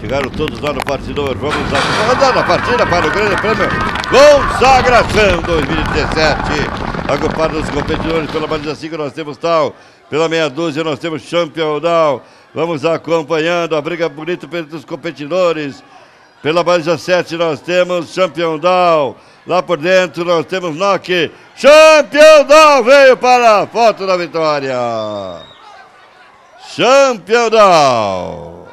Chegaram todos lá no partidor. Vamos andar na partida para o Grande Prêmio Consagração 2017. Agrupado os competidores pela baliza 5 nós temos Tal. Pela meia dúzia nós temos Champion Down. Vamos acompanhando a briga bonita pelos competidores. Pela baliza 7 nós temos Champion Down. Lá por dentro nós temos Nock. Champion Down veio para a foto da vitória. Champion Down.